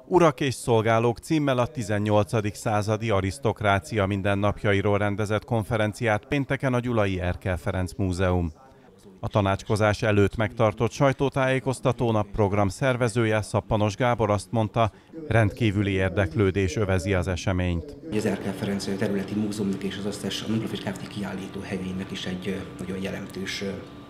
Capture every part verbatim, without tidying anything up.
Urak és szolgálók címmel a tizennyolcadik századi arisztokrácia mindennapjairól rendezett konferenciát pénteken a Gyulai Erkel Ferenc Múzeum. A tanácskozás előtt megtartott sajtótájékoztatón a program szervezője, Szappanos Gábor azt mondta, rendkívüli érdeklődés övezi az eseményt. Az Erkel Ferenc területi múzeumnak és az összes a Non-Profit Kft. Kiállító helyének is egy nagyon jelentős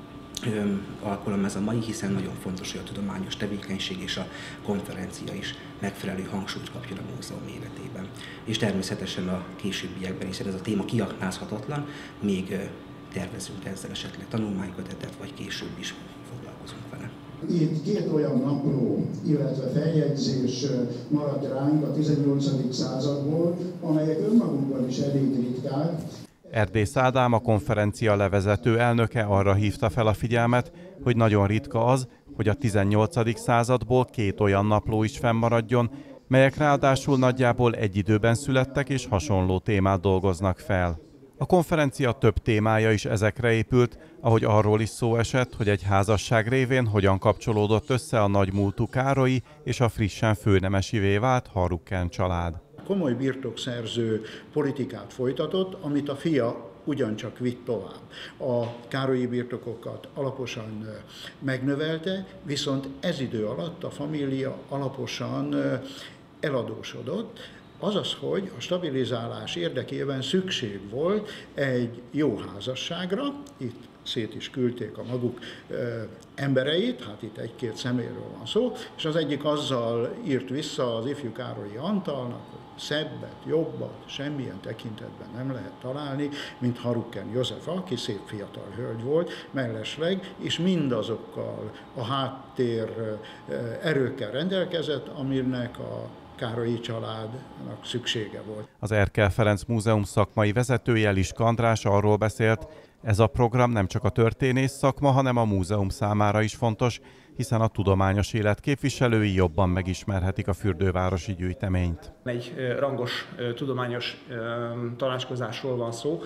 alkalom ez a mai, hiszen nagyon fontos, hogy a tudományos tevékenység és a konferencia is megfelelő hangsúlyt kapjon a múzeum életében. És természetesen a későbbiekben is ez a téma kiaknázhatatlan, még tervezünk ezzel esetleg tanulmánykötetet, vagy később is foglalkozunk vele. Itt két olyan napló, illetve feljegyzés maradt ránk a tizennyolcadik századból, amelyek önmagukban is elég ritkák. Erdész Ádám, a konferencia levezető elnöke arra hívta fel a figyelmet, hogy nagyon ritka az, hogy a tizennyolcadik századból két olyan napló is fennmaradjon, melyek ráadásul nagyjából egy időben születtek és hasonló témát dolgoznak fel. A konferencia több témája is ezekre épült, ahogy arról is szó esett, hogy egy házasság révén hogyan kapcsolódott össze a nagymúltú Károlyi és a frissen főnemesivé vált Harrukken család. Komoly birtokszerző politikát folytatott, amit a fia ugyancsak vitt tovább. A károlyi birtokokat alaposan megnövelte, viszont ez idő alatt a família alaposan eladósodott, azaz, hogy a stabilizálás érdekében szükség volt egy jó házasságra, itt szét is küldték a maguk ö, embereit, hát itt egy-két személyről van szó, és az egyik azzal írt vissza az ifjú Károlyi Antalnak, hogy szebbet, jobbat, semmilyen tekintetben nem lehet találni, mint Harrukken József, aki szép fiatal hölgy volt, mellesleg, és mindazokkal a háttér ö, erőkkel rendelkezett, aminek a Károlyi családnak szüksége volt. Az Erkel Ferenc Múzeum szakmai vezetője, Liska András arról beszélt, ez a program nem csak a történész szakma, hanem a múzeum számára is fontos, hiszen a tudományos élet képviselői jobban megismerhetik a fürdővárosi gyűjteményt. Egy rangos tudományos tanácskozásról van szó.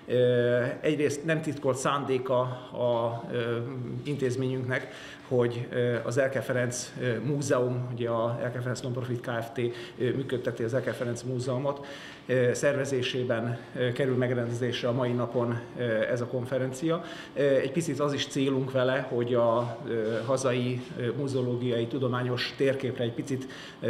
Egyrészt nem titkolt szándéka az intézményünknek, hogy az Erkel Ferenc Múzeum, ugye a Erkel Ferenc Non-Profit Kft. Működteti az Erkel Ferenc Múzeumot, szervezésében kerül megrendezésre a mai napon ez a konferencia. Egy picit az is célunk vele, hogy a hazai muzeológiai tudományos térképre egy picit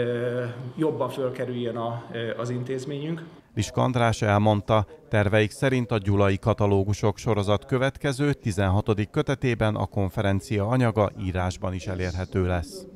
jobban fölkerüljön az intézményünk. Liska András elmondta, terveik szerint a Gyulai Katalógusok sorozat következő tizenhatodik kötetében a konferencia anyaga írásban is elérhető lesz.